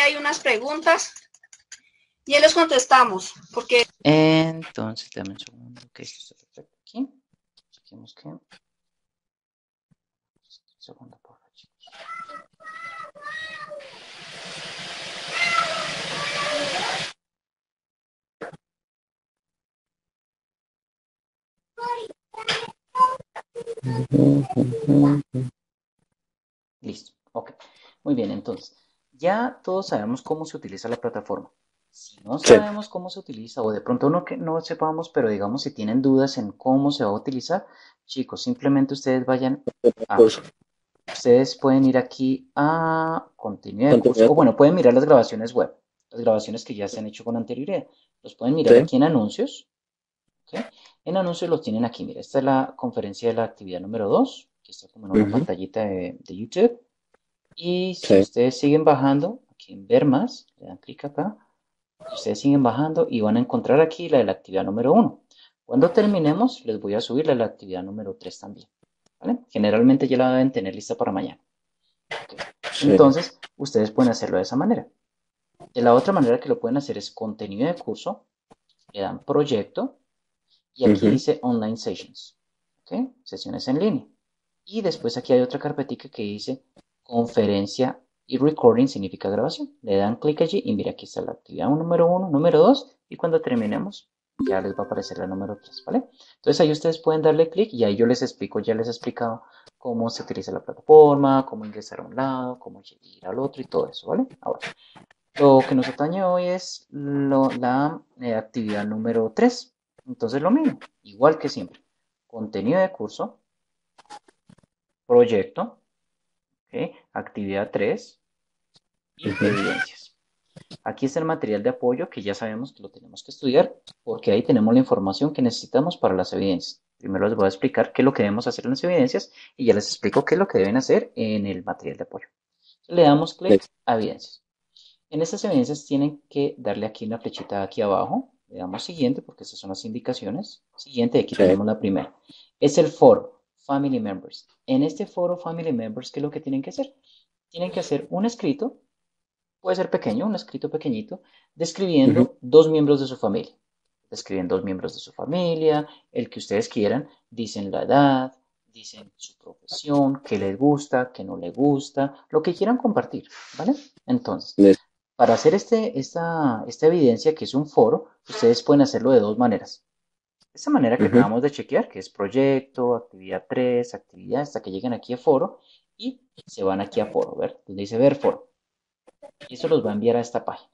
ahí unas preguntas y ahí les contestamos, porque... Entonces, dame un segundo, que esto está perfecto aquí. Chequemos que... Un segundo, por favor, chicos. Listo, ok. Muy bien, entonces, ya todos sabemos cómo se utiliza la plataforma. Si no Sí, sabemos cómo se utiliza, o de pronto no que no sepamos, pero digamos si tienen dudas en cómo se va a utilizar, chicos, simplemente ustedes vayan a, curso. ustedes pueden ir aquí a contenido de curso, Contenido. o bueno, pueden mirar las grabaciones web, las grabaciones que ya se han hecho con anterioridad. Los pueden mirar Sí. aquí en anuncios, ¿ok? En anuncios los tienen aquí, mira, esta es la conferencia de la actividad número 2 que está como en una Ujú, pantallita de YouTube. Y si sí. ustedes siguen bajando, aquí en ver más, le dan clic acá, y ustedes siguen bajando y van a encontrar aquí la de la actividad número 1. Cuando terminemos, les voy a subir la de la actividad número 3 también. ¿Vale? Generalmente ya la deben tener lista para mañana. Ok. Sí. Entonces, ustedes pueden hacerlo de esa manera. De la otra manera que lo pueden hacer es contenido de curso, le dan proyecto y aquí Ujú, dice online sessions. ¿Ok? Sesiones en línea. Y después aquí hay otra carpetica que dice conferencia y recording significa grabación. Le dan clic allí y mira, aquí está la actividad número 1, número 2 y cuando terminemos ya les va a aparecer la número 3, ¿vale? Entonces ahí ustedes pueden darle clic y ahí yo les explico, ya les he explicado cómo se utiliza la plataforma, cómo ingresar a un lado, cómo ir al otro y todo eso, ¿vale? Ahora, lo que nos atañe hoy es la actividad número 3. Entonces lo mismo, igual que siempre. Contenido de curso, proyecto, ¿ok? Actividad 3 y ujú. evidencias. Aquí está el material de apoyo que ya sabemos que lo tenemos que estudiar porque ahí tenemos la información que necesitamos para las evidencias. Primero les voy a explicar qué es lo que debemos hacer en las evidencias y ya les explico qué es lo que deben hacer en el material de apoyo. Le damos clic Listo. a evidencias. En estas evidencias tienen que darle aquí una flechita aquí abajo. Le damos siguiente porque estas son las indicaciones. Siguiente, aquí Sí. tenemos la primera. Es el foro, Family Members. En este foro Family Members, ¿qué es lo que tienen que hacer? Tienen que hacer un escrito, puede ser pequeño, un escrito pequeñito, Ujú. describiendo dos miembros de su familia. Describen dos miembros de su familia, el que ustedes quieran, dicen la edad, dicen su profesión, qué les gusta, qué no les gusta, lo que quieran compartir, ¿vale? Entonces, Listo. para hacer esta evidencia, que es un foro, ustedes pueden hacerlo de dos maneras. De esta manera que Ujú. acabamos de chequear, que es proyecto, actividad 3, actividad, hasta que lleguen aquí a foro y se van aquí a foro, ¿ver? Donde dice ver foro. Y eso los va a enviar a esta página.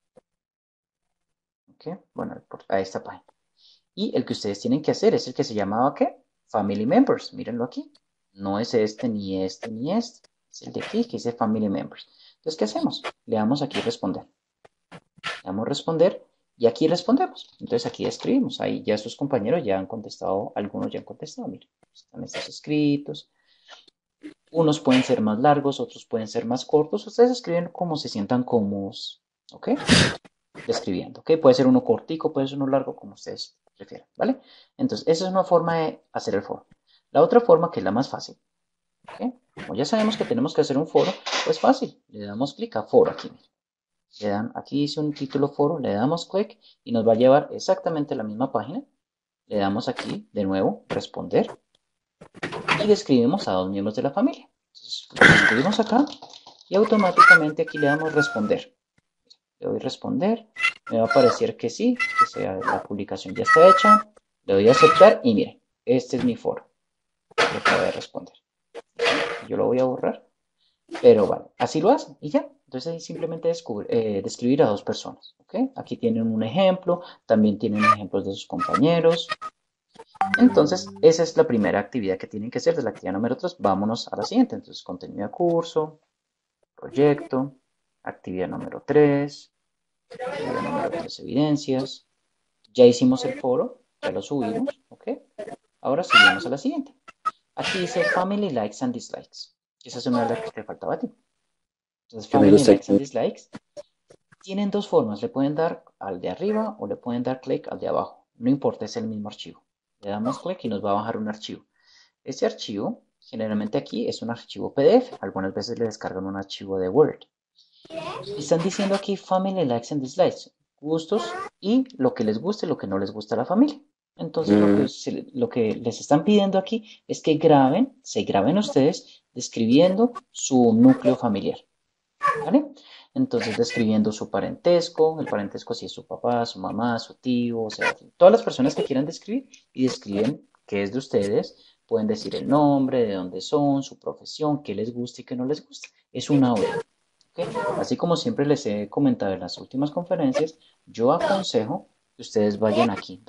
¿Ok? Bueno, a esta página. Y el que ustedes tienen que hacer es el que se llamaba ¿qué? Family Members. Mírenlo aquí. No es este, ni este, ni este. Es el de aquí que dice Family Members. Entonces, ¿qué hacemos? Le damos aquí responder. Le damos responder y aquí respondemos. Entonces aquí escribimos. Ahí ya sus compañeros ya han contestado, algunos ya han contestado. Miren, están estos escritos. Unos pueden ser más largos, otros pueden ser más cortos. Ustedes escriben como se sientan cómodos. ¿Ok? Describiendo, ¿ok? Puede ser uno cortico, puede ser uno largo, como ustedes prefieran, ¿vale? Entonces, esa es una forma de hacer el foro. La otra forma, que es la más fácil, ¿ok? Como ya sabemos que tenemos que hacer un foro, pues fácil, le damos clic a foro aquí. Le dan, aquí dice un título foro, le damos clic y nos va a llevar exactamente a la misma página. Le damos aquí, de nuevo, responder y describimos a dos miembros de la familia. Entonces, escribimos acá y automáticamente aquí le damos responder. Le doy responder, me va a aparecer que sí, que sea, la publicación ya está hecha, le doy a aceptar y miren, este es mi foro, que acaba de responder. Yo lo voy a borrar, pero vale, así lo hacen y ya. Entonces ahí simplemente describir a dos personas, ¿ok? Aquí tienen un ejemplo, también tienen ejemplos de sus compañeros. Entonces, esa es la primera actividad que tienen que hacer, de la actividad número 3. Vámonos a la siguiente. Entonces, contenido de curso, proyecto, actividad número 3. Actividad número 3, evidencias. Ya hicimos el foro, ya lo subimos, ¿ok? Ahora seguimos a la siguiente. Aquí dice Family Likes and Dislikes. Esa es una de las que te faltaba a ti. Entonces, Que me Family gusta Likes and que Dislikes tienen dos formas. Le pueden dar al de arriba o le pueden dar clic al de abajo. No importa, es el mismo archivo. Le damos clic y nos va a bajar un archivo. Ese archivo, generalmente aquí, es un archivo PDF. Algunas veces le descargan un archivo de Word. Están diciendo aquí family likes and dislikes, gustos y lo que les gusta y lo que no les gusta a la familia. Entonces Mm, lo que les están pidiendo aquí es que graben, se graben ustedes describiendo su núcleo familiar, ¿vale? Entonces describiendo su parentesco, el parentesco si es su papá, su mamá, su tío, o sea, todas las personas que quieran describir y describen qué es de ustedes, pueden decir el nombre, de dónde son, su profesión, qué les gusta y qué no les gusta. Es un audio. ¿Ok? Así como siempre les he comentado en las últimas conferencias, yo aconsejo que ustedes vayan aquí,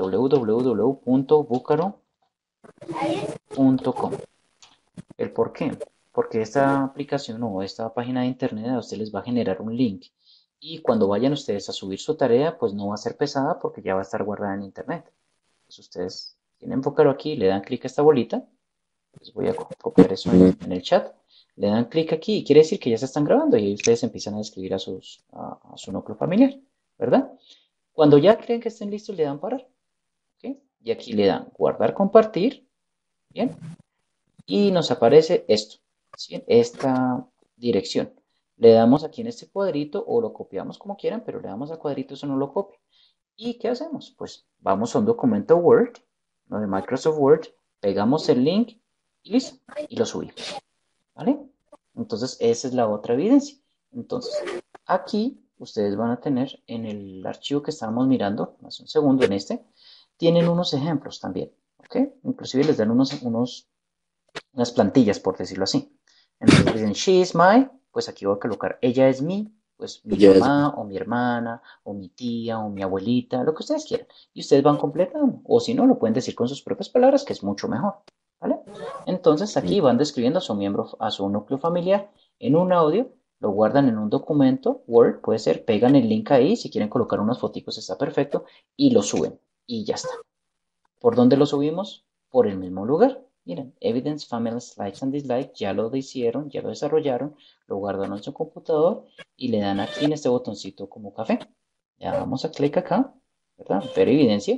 www.bucaro.com. ¿El por qué? Porque esta aplicación o esta página de internet a ustedes les va a generar un link. Y cuando vayan ustedes a subir su tarea, pues no va a ser pesada porque ya va a estar guardada en internet. Entonces ustedes tienen Bucaro aquí, le dan clic a esta bolita. Les voy a copiar eso mm. en el chat. Le dan clic aquí y quiere decir que ya se están grabando y ahí ustedes empiezan a escribir a su núcleo familiar, ¿verdad? Cuando ya creen que estén listos, le dan parar, ¿ok? Y aquí le dan guardar, compartir, ¿bien? Y nos aparece esto, ¿sí? Esta dirección. Le damos aquí en este cuadrito o lo copiamos como quieran, pero le damos a cuadrito, eso no lo copia. ¿Y qué hacemos? Pues vamos a un documento Word, ¿no? De Microsoft Word, pegamos el link y listo, y lo subimos. ¿Vale? Entonces, esa es la otra evidencia. Entonces, aquí ustedes van a tener en el archivo que estábamos mirando, hace un segundo en este, tienen unos ejemplos también, ¿ok? Inclusive les dan unas plantillas, por decirlo así. Entonces dicen, she is my, pues aquí voy a colocar, ella es mi, pues mi Ya es. mamá o mi hermana o mi tía o mi abuelita, lo que ustedes quieran. Y ustedes van completando. O si no, lo pueden decir con sus propias palabras, que es mucho mejor. ¿Vale? Entonces aquí van describiendo a su miembro, a su núcleo familiar en un audio, lo guardan en un documento, Word, puede ser, pegan el link ahí, si quieren colocar unas fotos está perfecto, y lo suben. Y ya está. ¿Por dónde lo subimos? Por el mismo lugar. Miren, Evidence, Families, Likes and Dislikes, ya lo hicieron, ya lo desarrollaron, lo guardan en su computador y le dan aquí en este botoncito como café. Le damos a clic acá, ¿verdad? Ver evidencia.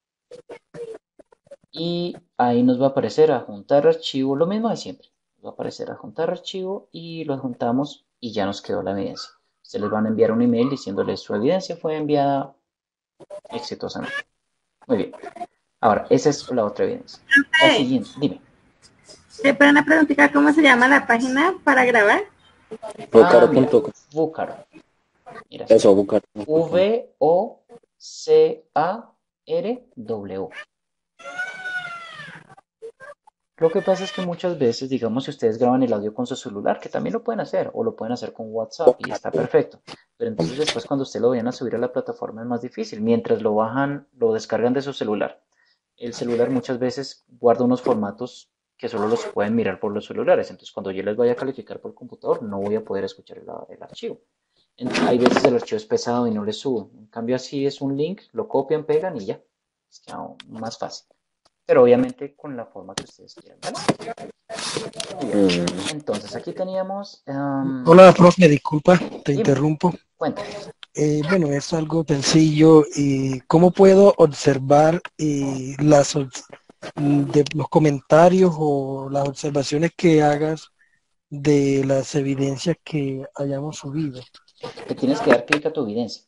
Y ahí nos va a aparecer adjuntar archivo, lo mismo de siempre. Nos va a aparecer adjuntar archivo y lo adjuntamos y ya nos quedó la evidencia. Ustedes les van a enviar un email diciéndoles su evidencia fue enviada exitosamente. Muy bien. Ahora, esa es la otra evidencia. La Profe, siguiente, dime. pero una preguntita, ¿cómo se llama la página para grabar? Ah, mira, Vocaro.com. Vucaro. Mira, se Eso, llama Vocaro.com. Vocarw. Lo que pasa es que muchas veces, digamos, si ustedes graban el audio con su celular, que también lo pueden hacer, o lo pueden hacer con WhatsApp y está perfecto. Pero entonces después cuando usted lo vayan a subir a la plataforma es más difícil. Mientras lo bajan, lo descargan de su celular. El celular muchas veces guarda unos formatos que solo los pueden mirar por los celulares. Entonces cuando yo les vaya a calificar por el computador, no voy a poder escuchar el archivo. Hay veces el archivo es pesado y no les subo. En cambio así es un link, lo copian, pegan y ya. Es que más fácil. Pero obviamente con la forma que ustedes quieran, ¿vale? Muy bien. Mm. Entonces aquí teníamos... Hola, profe, disculpa, te dime, interrumpo. cuéntame. Bueno, es algo sencillo. ¿Cómo puedo observar de los comentarios o las observaciones que hagas de las evidencias que hayamos subido? Le tienes que dar clic a tu evidencia.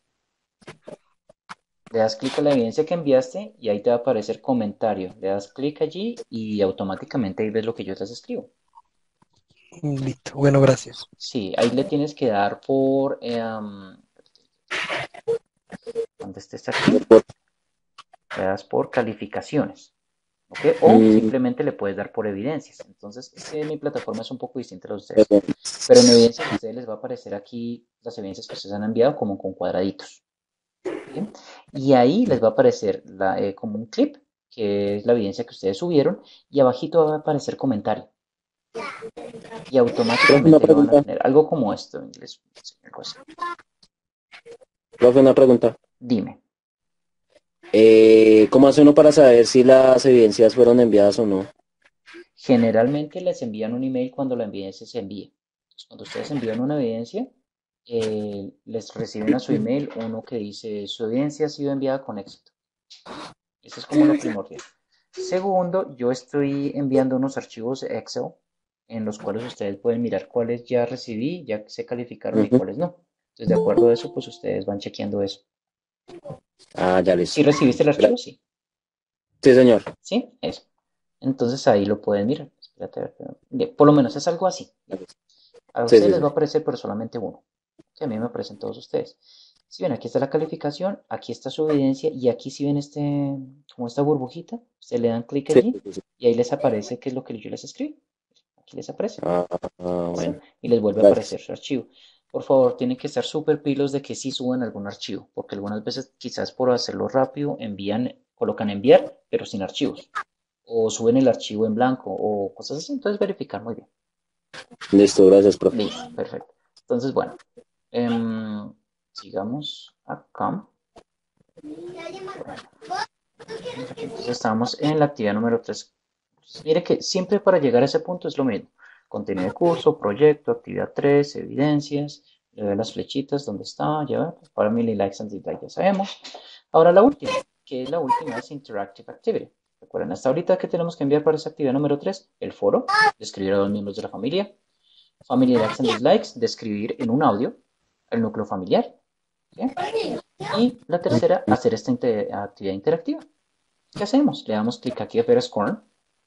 Le das clic a la evidencia que enviaste y ahí te va a aparecer comentario. Le das clic allí y automáticamente ahí ves lo que yo les escribo. Listo, bueno, gracias. Sí, ahí le tienes que dar por... ¿dónde estés aquí? Le das por calificaciones. ¿Ok? O Mm, simplemente le puedes dar por evidencias. Entonces, es que mi plataforma es un poco distinta a la de ustedes. perdón. Pero en evidencias a ustedes les va a aparecer aquí las evidencias que ustedes han enviado como con cuadraditos. ¿Bien? Y ahí les va a aparecer como un clip, que es la evidencia que ustedes subieron, y abajito va a aparecer comentario. Y Profe, una automáticamente lo van a pregunta. tener. Algo como esto. Les enseño algo así. Profe, una pregunta. Dime. ¿Cómo hace uno para saber si las evidencias fueron enviadas o no? Generalmente les envían un email cuando la evidencia se envíe. Entonces, cuando ustedes envían una evidencia, les reciben a su email uno que dice su evidencia ha sido enviada con éxito. Eso es como lo primordial. Segundo, yo estoy enviando unos archivos Excel en los cuales ustedes pueden mirar cuáles ya recibí, ya se calificaron y Ujú. cuáles no. Entonces, de acuerdo a eso, pues ustedes van chequeando eso. Ah, ya listo. ¿Sí recibiste el archivo? Sí. Sí, señor. ¿Sí? Eso. Entonces ahí lo pueden mirar. Espérate, a ver, por lo menos es algo así. A Sí, ustedes sí, les sí. va a aparecer, pero solamente uno. Que a mí me aparecen todos ustedes. Si ven, aquí está la calificación, aquí está su evidencia y aquí si ven como esta burbujita, ustedes le dan clic Sí, sí, allí sí. y ahí les aparece qué es lo que yo les escribí. Aquí les aparece. Ah, ¿Listo? bueno. Y les vuelve a Gracias. aparecer su archivo. Por favor, tienen que estar súper pilos de que sí suban algún archivo, porque algunas veces quizás por hacerlo rápido colocan enviar, pero sin archivos. O suben el archivo en blanco o cosas así. Entonces verificar muy bien. Listo, gracias, profe. Listo, perfecto. Entonces, bueno, sigamos acá. Entonces estamos en la actividad número 3. Mire que siempre para llegar a ese punto es lo mismo. Contenido de curso, proyecto, actividad 3, evidencias, le doy las flechitas donde está, ya, family, likes and dislikes, ya sabemos. Ahora la última, que es la última, es Interactive Activity. Recuerden, hasta ahorita que tenemos que enviar para esa actividad número 3, el foro, describir a los miembros de la familia, family, likes and dislikes, describir en un audio el núcleo familiar. ¿Sí? Y la tercera, hacer esta actividad interactiva. ¿Qué hacemos? Le damos clic aquí a ver Scorn.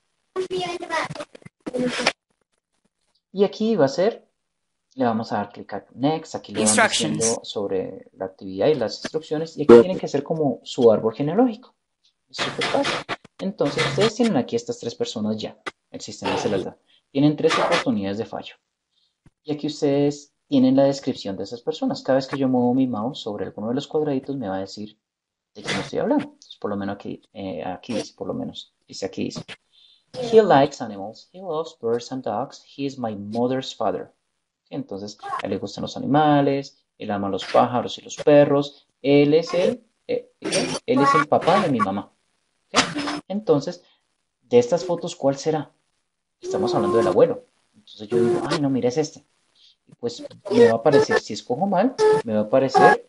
Y aquí va a ser, le vamos a dar clic a Next. Aquí le van diciendo sobre la actividad y las instrucciones. Y aquí tienen que hacer como su árbol genealógico. Es súper fácil. Entonces, ustedes tienen aquí estas tres personas ya. El sistema se las da. Tienen tres oportunidades de fallo. Y aquí ustedes tienen la descripción de esas personas. Cada vez que yo muevo mi mouse sobre alguno de los cuadraditos me va a decir de quién estoy hablando. Entonces, por lo menos aquí dice, por lo menos, dice aquí dice. He likes animals. He loves birds and dogs. He is my mother's father. Entonces, a él le gustan los animales, él ama los pájaros y los perros. Él es el papá de mi mamá. ¿Ok? Entonces, de estas fotos, ¿cuál será? Estamos hablando del abuelo. Entonces yo digo, ay, no, mira, es este. Y pues me va a aparecer, si escojo mal, me va a aparecer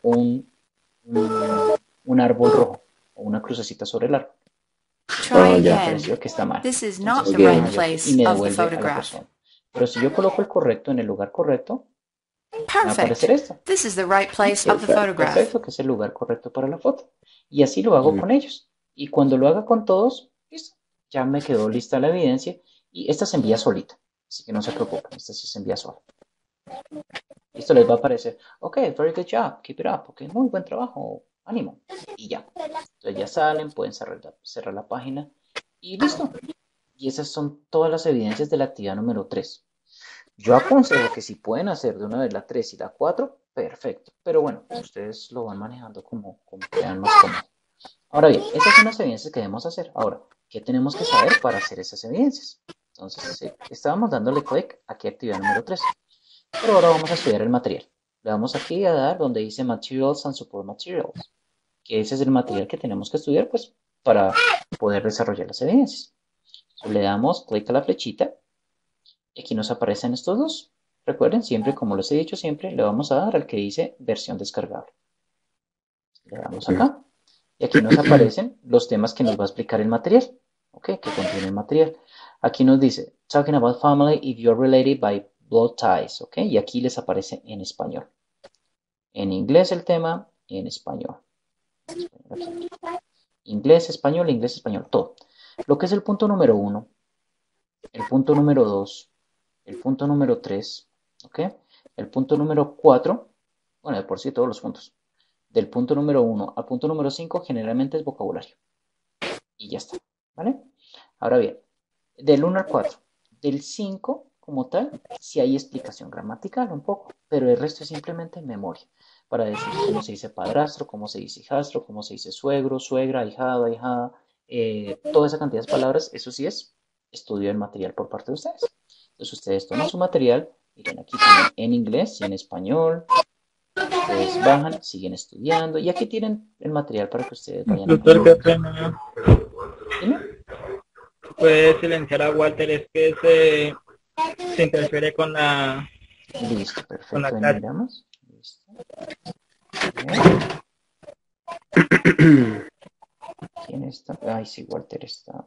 un árbol rojo o una crucecita sobre el árbol. Ah, Me ya. apareció que está mal. Entonces, Ok. ya, ok, y me devuelve a la persona. Pero si yo coloco el correcto en el lugar correcto, me va a aparecer esto. Perfecto, que es el lugar correcto para la foto. Y así lo hago con ellos. Y cuando lo haga con todos, listo. Ya me quedó lista la evidencia. Y esta se envía solita. Así que no se preocupen, esta sí se envía sola. Listo, les va a aparecer, ok, very good job, keep it up, ok, muy buen trabajo, ánimo. Y ya. Entonces ya salen, pueden cerrar la página y listo. Y esas son todas las evidencias de la actividad número 3. Yo aconsejo que si pueden hacer de una vez la 3 y la 4, perfecto. Pero bueno, ustedes lo van manejando como crean más cómodo. Ahora bien, esas son las evidencias que debemos hacer. Ahora, ¿qué tenemos que saber para hacer esas evidencias? Entonces, estábamos dándole clic aquí a actividad número 3. Pero ahora vamos a estudiar el material. Le damos aquí a dar donde dice Materials and Support Materials, que ese es el material que tenemos que estudiar pues para poder desarrollar las evidencias. Entonces, le damos clic a la flechita y aquí nos aparecen estos dos. Recuerden, siempre, como les he dicho siempre, le vamos a dar al que dice versión descargable. Le damos acá y aquí nos aparecen los temas que nos va a explicar el material, ¿ok? Que contiene el material. Aquí nos dice, talking about family if you're related by blood ties, ¿ok? Y aquí les aparece en español. En inglés el tema, en español. Inglés, español, todo. Lo que es el punto número 1, el punto número 2, el punto número 3, ¿ok? El punto número 4, bueno, de por sí todos los puntos. Del punto número 1 al punto número 5 generalmente es vocabulario. Y ya está, ¿vale? Ahora bien, del 1 al 4, del 5 como tal, sí hay explicación gramatical un poco, pero el resto es simplemente memoria, para decir cómo se dice padrastro, cómo se dice hijastro, cómo se dice suegro, suegra, ahijado, ahijada, toda esa cantidad de palabras, eso sí es estudio del material por parte de ustedes. Entonces ustedes toman su material, miren, aquí tienen en inglés y en español, ustedes bajan, siguen estudiando y aquí tienen el material para que ustedes vayan Doctor, qué aprendiendo. pena. Dime. Puede silenciar a Walter, es que se interfiere Listo, con la perfecto, clase. miramos. Listo. Bien. ¿Quién está? Ay, sí, Walter está.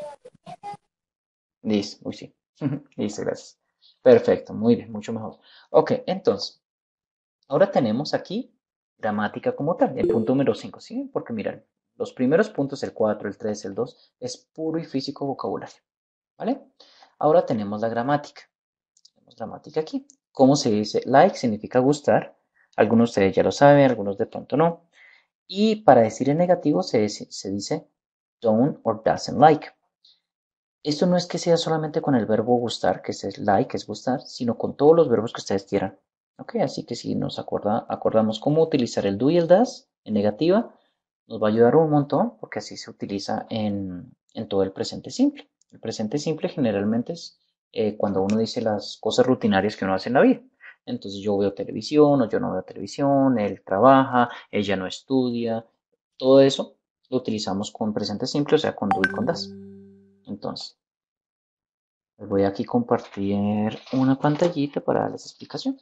Listo, uy, sí. Listo, gracias. Perfecto, muy bien, mucho mejor. Ok, entonces, ahora tenemos aquí gramática como tal, el punto número 5, ¿sí? Porque miren, los primeros puntos, el 4, el 3, el 2, es puro y físico vocabulario, ¿vale? Ahora tenemos la gramática. Tenemos gramática aquí. ¿Cómo se dice? Like significa gustar. Algunos de ustedes ya lo saben, algunos de pronto no. Y para decir en negativo se dice don't or doesn't like. Esto no es que sea solamente con el verbo gustar, que es like, que es gustar, sino con todos los verbos que ustedes quieran. Ok, así que si nos acordamos cómo utilizar el do y el does en negativa, nos va a ayudar un montón porque así se utiliza en todo el presente simple. El presente simple generalmente es cuando uno dice las cosas rutinarias que uno hace en la vida. Entonces yo veo televisión o yo no veo televisión, él trabaja, ella no estudia, todo eso lo utilizamos con presente simple, o sea, con do y con das. Entonces, les voy aquí a compartir una pantallita para darles explicación.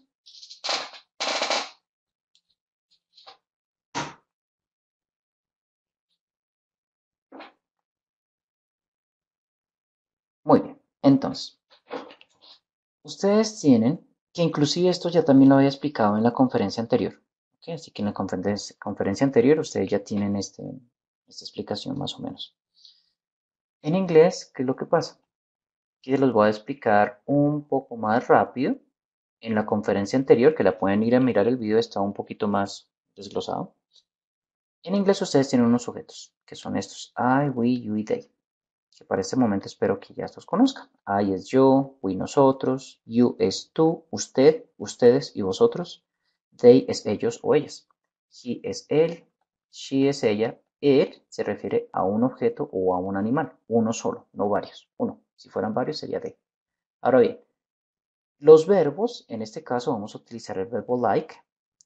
Muy bien, entonces, ustedes tienen, que inclusive esto ya también lo había explicado en la conferencia anterior, ¿ok? Así que en la conferencia anterior ustedes ya tienen esta explicación más o menos. En inglés, ¿qué es lo que pasa? Que se los voy a explicar un poco más rápido. En la conferencia anterior, que la pueden ir a mirar el video, está un poquito más desglosado. En inglés ustedes tienen unos sujetos, que son estos, I, we, you y they, que para este momento espero que ya estos conozcan. I es yo, we nosotros, you es tú, usted, ustedes y vosotros, they es ellos o ellas, he es él, she es ella, it se refiere a un objeto o a un animal, uno solo, no varios, uno. Si fueran varios sería they. Ahora bien, los verbos, en este caso vamos a utilizar el verbo like.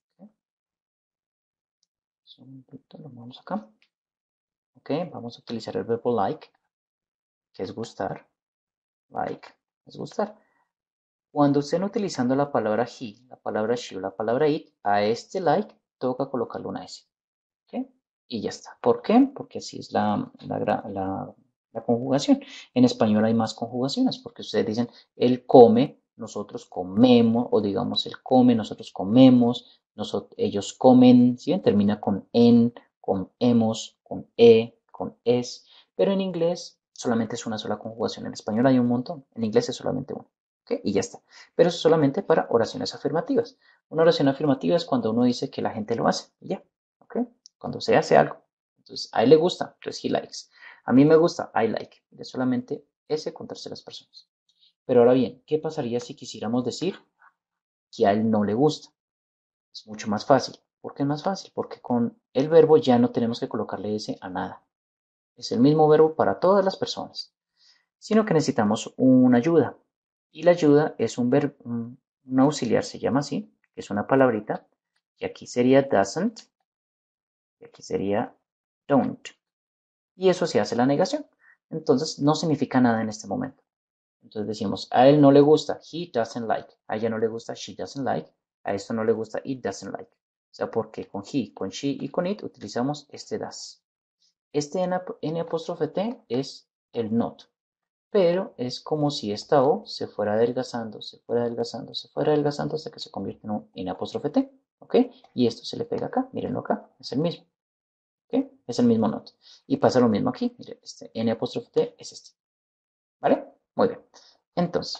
Lo vamos acá. Ok, vamos a utilizar el verbo like, que es gustar. Like es gustar. Cuando estén utilizando la palabra he, la palabra she o la palabra it, a este like toca colocarle una S. ¿Ok? Y ya está. ¿Por qué? Porque así es la conjugación. En español hay más conjugaciones, porque ustedes dicen él come, nosotros comemos, o digamos él come, nosotros comemos, ellos comen, ¿sí? Termina con en, con hemos, con con es, pero en inglés solamente es una sola conjugación. En español hay un montón, en inglés es solamente una. ¿Ok? Y ya está. Pero eso es solamente para oraciones afirmativas. Una oración afirmativa es cuando uno dice que la gente lo hace, y ya. ¿Ok? Cuando se hace algo. Entonces, a él le gusta, entonces he likes. A mí me gusta, I like. Es solamente ese con terceras personas. Pero ahora bien, ¿qué pasaría si quisiéramos decir que a él no le gusta? Es mucho más fácil. ¿Por qué es más fácil? Porque con el verbo ya no tenemos que colocarle ese a nada. Es el mismo verbo para todas las personas. Sino que necesitamos una ayuda. Y la ayuda es un verbo, un auxiliar, se llama así, que es una palabrita. Y aquí sería doesn't. Y aquí sería don't. Y eso se hace la negación. Entonces no significa nada en este momento. Entonces decimos, a él no le gusta, he doesn't like. A ella no le gusta, she doesn't like. A esto no le gusta, it doesn't like. O sea, porque con he, con she y con it utilizamos este does. Este N apóstrofe T es el not. Pero es como si esta O se fuera adelgazando, se fuera adelgazando, se fuera adelgazando hasta que se convierte en un N apóstrofe T. ¿Ok? Y esto se le pega acá, mírenlo acá, es el mismo. ¿Ok? Es el mismo not. Y pasa lo mismo aquí. Mire, este N apóstrofe T es este. ¿Vale? Muy bien. Entonces,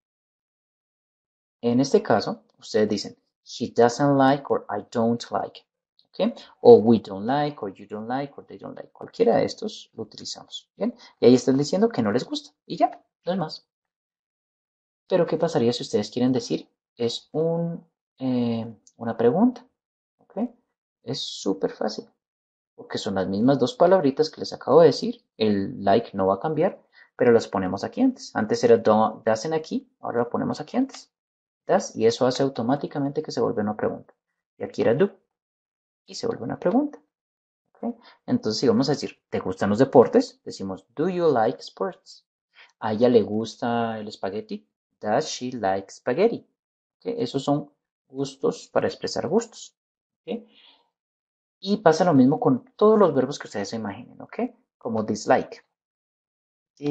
en este caso, ustedes dicen, he doesn't like or I don't like. ¿Ok? O we don't like, or you don't like, or they don't like. Cualquiera de estos lo utilizamos. ¿Bien? Y ahí están diciendo que no les gusta. Y ya, no es más. Pero, ¿qué pasaría si ustedes quieren decir? Es una pregunta. ¿Ok? Es súper fácil. Porque son las mismas dos palabritas que les acabo de decir. El like no va a cambiar, pero las ponemos aquí antes. Antes era doesn't aquí, ahora lo ponemos aquí antes. Does, y eso hace automáticamente que se vuelva una pregunta. Y aquí era do, y se vuelve una pregunta. ¿Okay? Entonces, si vamos a decir, ¿te gustan los deportes? Decimos, do you like sports? ¿A ella le gusta el espagueti? Does she like spaghetti? ¿Okay? Esos son gustos para expresar gustos. ¿Okay? Y pasa lo mismo con todos los verbos que ustedes se imaginen, ¿ok? Como dislike.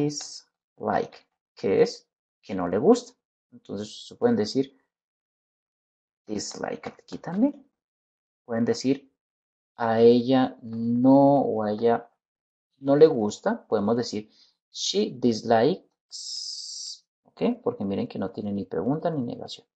Dislike, que es que no le gusta. Entonces, se pueden decir, dislike. Aquí también pueden decir a ella no o a ella no le gusta. Podemos decir she dislikes. ¿Ok? Porque miren que no tiene ni pregunta ni negación.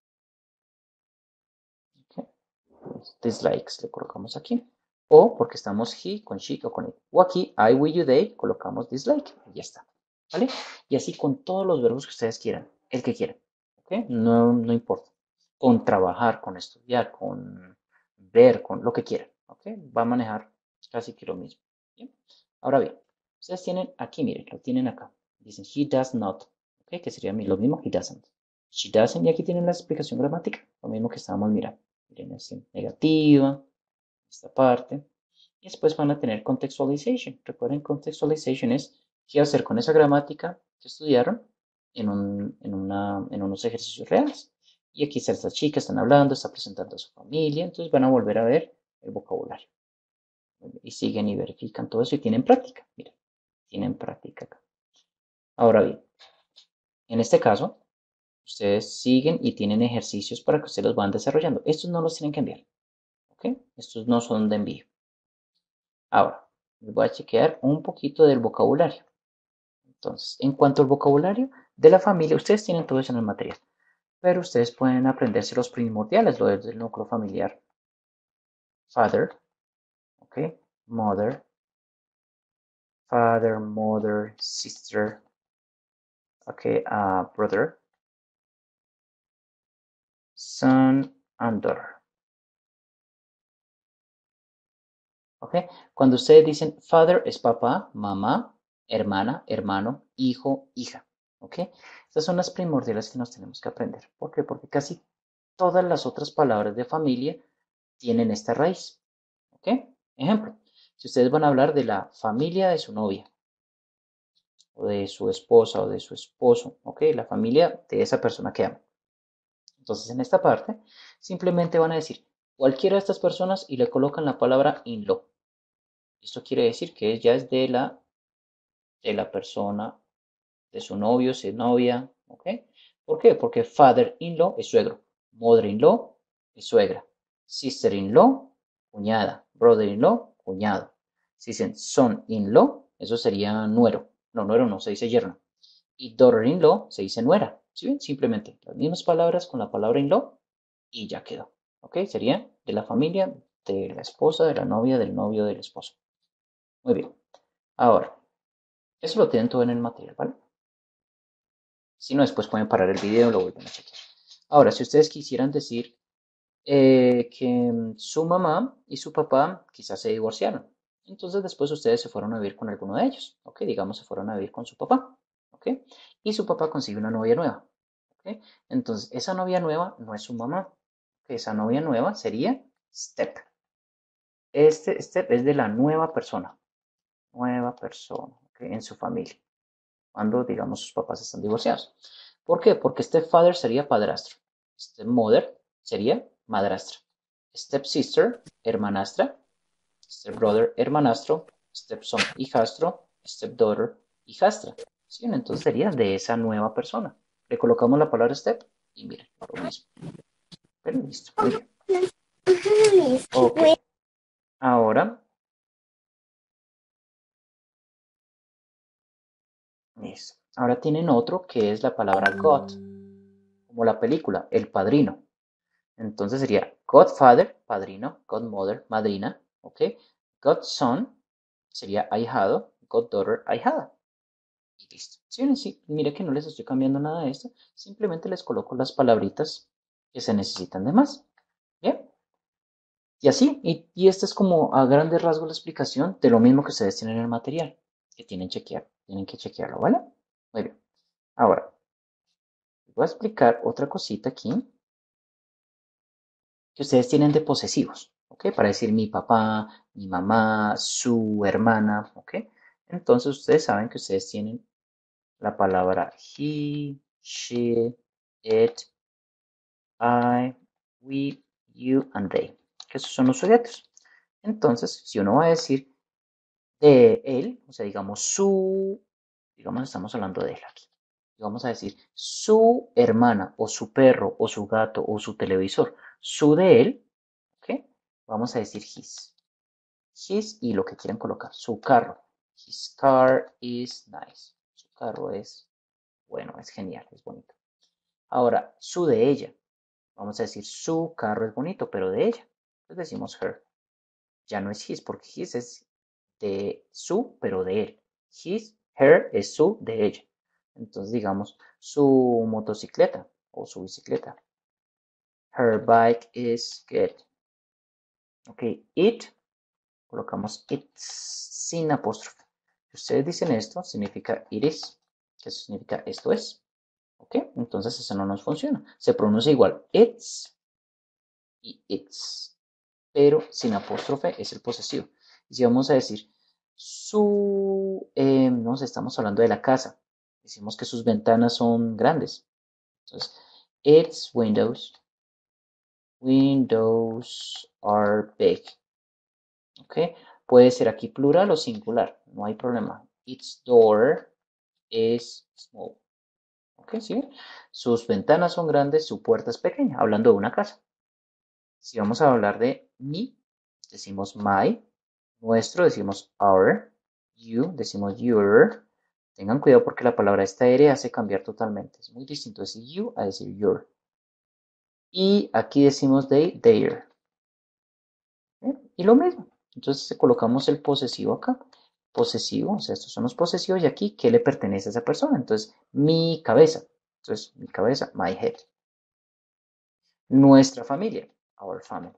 ¿Ok? Pues, dislikes le colocamos aquí. O porque estamos he con she o con it. O aquí I, we, you, they, colocamos dislike. Y ya está. ¿Vale? Y así con todos los verbos que ustedes quieran. El que quieran. ¿Ok? No importa. Con trabajar, con estudiar, con ver, con lo que quieran. ¿Ok? Va a manejar casi que lo mismo. ¿Bien? Ahora bien, ustedes tienen aquí, miren, lo tienen acá. Dicen he does not. ¿Ok? Que sería lo mismo, he doesn't. She doesn't, y aquí tienen la explicación gramática. Lo mismo que estábamos mirando. Miren, es negativa, esta parte. Y después van a tener contextualization. Recuerden, contextualization es qué hacer con esa gramática que estudiaron en unos ejercicios reales. Y aquí está esta chica, están hablando, está presentando a su familia, entonces van a volver a ver el vocabulario. Y siguen y verifican todo eso y tienen práctica. Miren, tienen práctica acá. Ahora bien, en este caso, ustedes siguen y tienen ejercicios para que ustedes los van desarrollando. Estos no los tienen que enviar. ¿Ok? Estos no son de envío. Ahora, les voy a chequear un poquito del vocabulario. Entonces, en cuanto al vocabulario de la familia, ustedes tienen todo eso en el material, pero ustedes pueden aprenderse los primordiales, lo del núcleo familiar. Father, ¿ok? Mother, father, mother, sister, ¿ok? Brother, son, and daughter. ¿Ok? Cuando ustedes dicen father es papá, mamá, hermana, hermano, hijo, hija. ¿Ok? Estas son las primordiales que nos tenemos que aprender. ¿Por qué? Porque casi todas las otras palabras de familia tienen esta raíz. ¿Ok? Ejemplo, si ustedes van a hablar de la familia de su novia, o de su esposa, o de su esposo, ¿ok? La familia de esa persona que aman. Entonces, en esta parte, simplemente van a decir cualquiera de estas personas y le colocan la palabra in-law. Esto quiere decir que ya es de la persona, de su novio, su novia, ¿ok? ¿Por qué? Porque father-in-law es suegro, mother-in-law es suegra, sister-in-law, cuñada, brother-in-law, cuñado. Si dicen son-in-law, eso sería nuero. No, nuero no, se dice yerno. Y daughter-in-law se dice nuera. ¿Sí ven? Simplemente las mismas palabras con la palabra in-law y ya quedó. ¿Ok? Sería de la familia, de la esposa, de la novia, del novio, del esposo. Muy bien. Ahora, eso lo tienen todo en el material, ¿vale? Si no, después pueden parar el video y lo vuelven a chequear. Ahora, si ustedes quisieran decir que su mamá y su papá quizás se divorciaron, entonces después ustedes se fueron a vivir con alguno de ellos, ¿ok? Digamos, se fueron a vivir con su papá, ¿ok? Y su papá consigue una novia nueva, ¿ok? Entonces, esa novia nueva no es su mamá, ¿ok? Esa novia nueva sería step. Este step es de la nueva persona, ¿ok? En su familia, cuando, digamos, sus papás están divorciados. ¿Por qué? Porque stepfather sería padrastro, stepmother sería madrastra, stepsister, hermanastra, stepbrother, hermanastro, stepson, hijastro, stepdaughter, hijastra. ¿Sí? Entonces sería de esa nueva persona. Le colocamos la palabra step y miren, lo mismo. Pero listo, muy bien. Ok, ahora, listo. Ahora tienen otro que es la palabra God, como la película, El Padrino. Entonces sería Godfather, padrino, Godmother, madrina, ¿ok? Godson sería ahijado, Goddaughter, ahijada. Y listo. Sí, sí, mire que no les estoy cambiando nada de esto, simplemente les coloco las palabritas que se necesitan de más. ¿Bien? Y así, y esta es como a grandes rasgos la explicación de lo mismo que ustedes tienen en el material, que tienen que chequearlo, ¿vale? Muy bien. Ahora, les voy a explicar otra cosita aquí que ustedes tienen de posesivos, ¿ok? Para decir mi papá, mi mamá, su hermana, ¿ok? Entonces ustedes saben que ustedes tienen la palabra he, she, it, I, we, you, and they, que esos son los sujetos. Entonces, si uno va a decir de él, o sea, digamos su, digamos, estamos hablando de él aquí. Y vamos a decir su hermana o su perro o su gato o su televisor. Su de él, ¿ok? Vamos a decir his. His y lo que quieran colocar. Su carro. His car is nice. Su carro es bueno, es genial, es bonito. Ahora, su de ella. Vamos a decir su carro es bonito, pero de ella. Entonces decimos her. Ya no es his, porque his es de su, pero de él. His, her es su, de ella. Entonces digamos su motocicleta o su bicicleta. Her bike is good. Ok, it, colocamos it sin apóstrofe. Si ustedes dicen esto, significa it is, que eso significa esto es. Ok, entonces eso no nos funciona. Se pronuncia igual it's y its, pero sin apóstrofe es el posesivo. Y si vamos a decir nos estamos hablando de la casa. Decimos que sus ventanas son grandes. Entonces, its windows are big. ¿Ok? Puede ser aquí plural o singular, no hay problema. Its door is small. ¿Ok? ¿Sí? Sus ventanas son grandes, su puerta es pequeña, hablando de una casa. Si vamos a hablar de mi, decimos my. Nuestro, decimos our. You, decimos your. Tengan cuidado porque la palabra esta R hace cambiar totalmente. Es muy distinto decir you a decir your. Y aquí decimos they, their. ¿Eh? Y lo mismo. Entonces colocamos el posesivo acá. Posesivo, o sea, estos son los posesivos y aquí, ¿qué le pertenece a esa persona? Entonces, mi cabeza. Entonces, mi cabeza, my head. Nuestra familia, our family.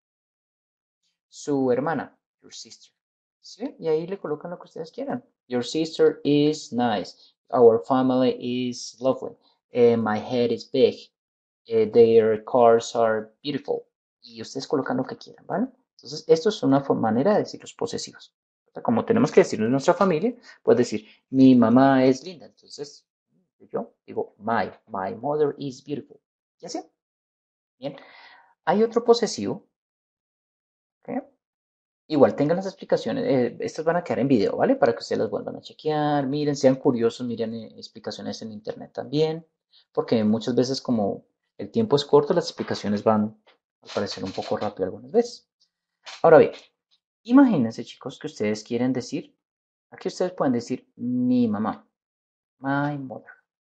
Su hermana, your sister. ¿Sí? Y ahí le colocan lo que ustedes quieran. Your sister is nice. Our family is lovely. My head is big. Their cars are beautiful. Y ustedes colocan lo que quieran, ¿vale? Entonces, esto es una manera de decir los posesivos. Como tenemos que decirlo en nuestra familia, puedes decir, mi mamá es linda. Entonces, yo digo, my mother is beautiful. ¿Y así? Bien. Hay otro posesivo. ¿Okay? Igual tengan las explicaciones, estas van a quedar en video, ¿vale? Para que ustedes las vuelvan a chequear, miren, sean curiosos, miren explicaciones en internet también, porque muchas veces como el tiempo es corto, las explicaciones van a parecer un poco rápido algunas veces. Ahora bien, imagínense chicos que ustedes quieren decir, aquí ustedes pueden decir mi mamá, my mother,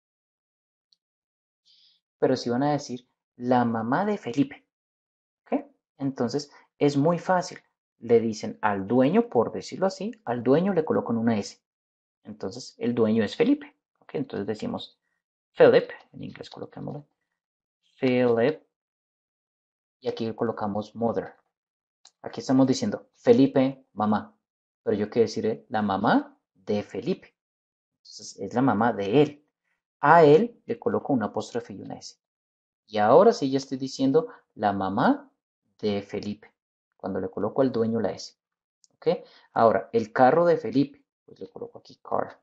pero si van a decir la mamá de Felipe, ¿ok? Entonces es muy fácil. Le dicen al dueño, por decirlo así, al dueño le colocan una S. Entonces, el dueño es Felipe. ¿Ok? Entonces decimos Philip, en inglés colocamos Philip, y aquí colocamos mother. Aquí estamos diciendo Felipe, mamá, pero yo quiero decir la mamá de Felipe. Entonces, es la mamá de él. A él le coloco una apóstrofe y una S. Y ahora sí ya estoy diciendo la mamá de Felipe, cuando le coloco al dueño la S. ¿Ok? Ahora, el carro de Felipe, pues le coloco aquí car.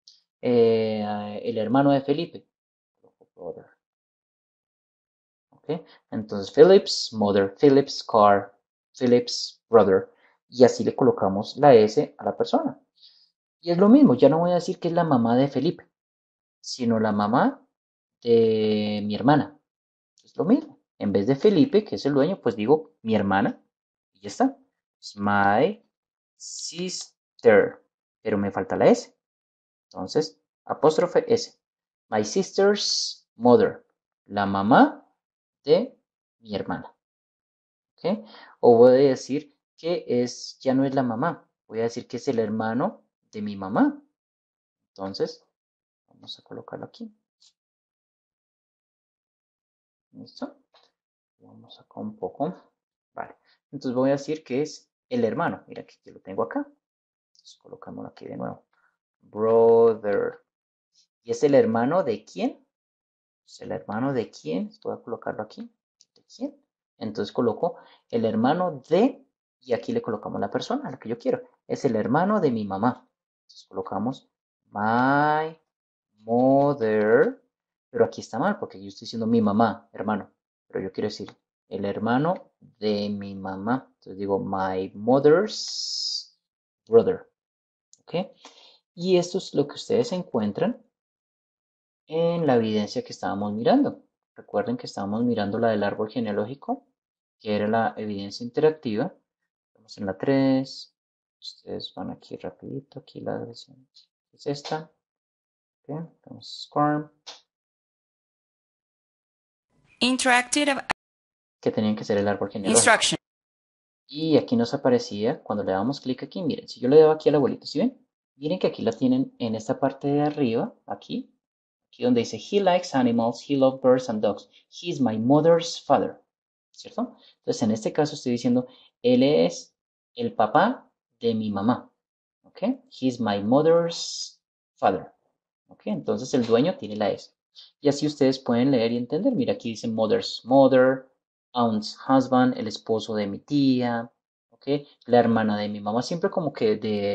El hermano de Felipe, brother. ¿Ok? Entonces, Philip's mother, Philip's car, Philip's brother. Y así le colocamos la S a la persona. Y es lo mismo, ya no voy a decir que es la mamá de Felipe, sino la mamá de mi hermana. Es lo mismo. En vez de Felipe, que es el dueño, pues digo mi hermana y ya está. It's my sister. Pero me falta la S. Entonces, apóstrofe S. My sister's mother. La mamá de mi hermana. ¿Ok? O voy a decir que ya no es la mamá. Voy a decir que es el hermano de mi mamá. Entonces, vamos a colocarlo aquí. ¿Listo? Vamos acá un poco. Vale. Entonces voy a decir que es el hermano. Mira que lo tengo acá. Entonces colocámoslo aquí de nuevo. Brother. ¿Y es el hermano de quién? ¿Es el hermano de quién? Voy a colocarlo aquí. ¿De quién? Entonces coloco el hermano de, y aquí le colocamos la persona, a la que yo quiero. Es el hermano de mi mamá. Entonces colocamos my mother, pero aquí está mal porque yo estoy diciendo mi mamá, hermano. Pero yo quiero decir el hermano de mi mamá. Entonces digo my mother's brother. ¿Ok? Y esto es lo que ustedes encuentran en la evidencia que estábamos mirando. Recuerden que estábamos mirando la del árbol genealógico, que era la evidencia interactiva. Vamos en la 3. Ustedes van aquí rapidito, aquí la versión es esta. Okay. Vamos Squirm. Interactive Que tenían que ser el árbol genealógico. instruction. Y aquí nos aparecía, cuando le damos clic aquí, miren, si yo le doy aquí al abuelito, ¿sí ven? Miren que aquí la tienen en esta parte de arriba, aquí donde dice, he likes animals, he loves birds and dogs, he is my mother's father, ¿cierto? Entonces, en este caso estoy diciendo, él es el papá de mi mamá, ¿ok? He is my mother's father, ¿ok? Entonces, el dueño tiene la S. Y así ustedes pueden leer y entender. Mira, aquí dice mother's mother, aunt's husband, el esposo de mi tía, ¿ok? La hermana de mi mamá, siempre como que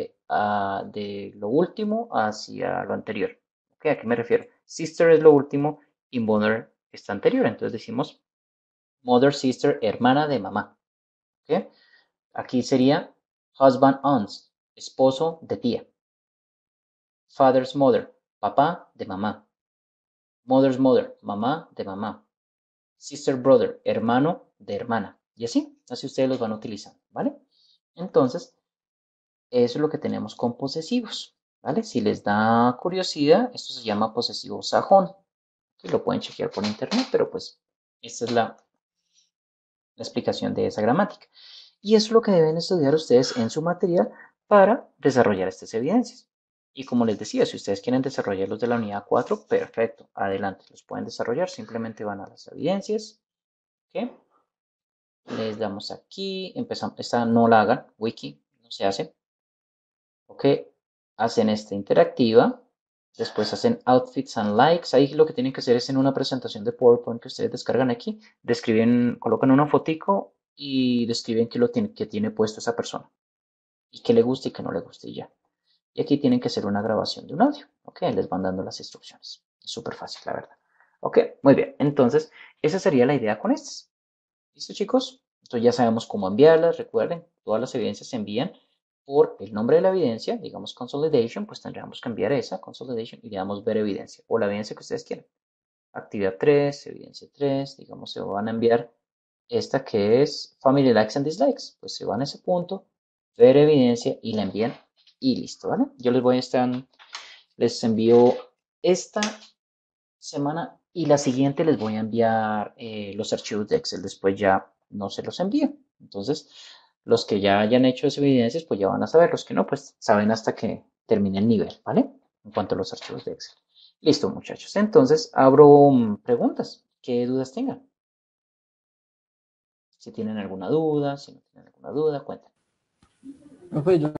de lo último hacia lo anterior. ¿Ok? ¿A qué me refiero? Sister es lo último y mother está anterior. Entonces decimos mother, sister, hermana de mamá. ¿Ok? Aquí sería husband, aunts, esposo de tía. Father's mother, papá de mamá. Mother's mother, mamá de mamá. Sister, brother, hermano de hermana. Y así ustedes los van utilizando, ¿vale? Entonces, eso es lo que tenemos con posesivos, ¿vale? Si les da curiosidad, esto se llama posesivo sajón. Que lo pueden chequear por internet, pero pues esta es la explicación de esa gramática. Y eso es lo que deben estudiar ustedes en su material para desarrollar estas evidencias. Y como les decía, si ustedes quieren desarrollar los de la unidad 4, perfecto, adelante, los pueden desarrollar. Simplemente van a las evidencias, ¿ok? Les damos aquí, empezamos, esta no la hagan, wiki, no se hace, ¿ok? Hacen esta interactiva, después hacen outfits and likes. Ahí lo que tienen que hacer es en una presentación de PowerPoint que ustedes descargan aquí, describen, colocan una fotico y describen qué tiene puesto esa persona y qué le gusta y qué no le gusta y ya. Y aquí tienen que hacer una grabación de un audio, ¿ok? Les van dando las instrucciones. Es súper fácil, la verdad. Ok, muy bien. Entonces, esa sería la idea con estas. ¿Listo, chicos? Entonces ya sabemos cómo enviarlas. Recuerden, todas las evidencias se envían por el nombre de la evidencia, digamos consolidation, pues tendríamos que enviar esa consolidation y le damos ver evidencia o la evidencia que ustedes quieran. Actividad 3, evidencia 3, digamos se van a enviar esta que es family likes and dislikes, pues se van a ese punto, ver evidencia y la envían y listo, ¿vale? Yo les envío esta semana y la siguiente les voy a enviar los archivos de Excel, después ya no se los envío. Entonces, los que ya hayan hecho esas evidencias, pues ya van a saber. Los que no, pues saben hasta que termine el nivel, ¿vale? En cuanto a los archivos de Excel. Listo, muchachos. Entonces, abro preguntas. ¿Qué dudas tengan? Si tienen alguna duda, si no tienen alguna duda, cuenten. Profe, yo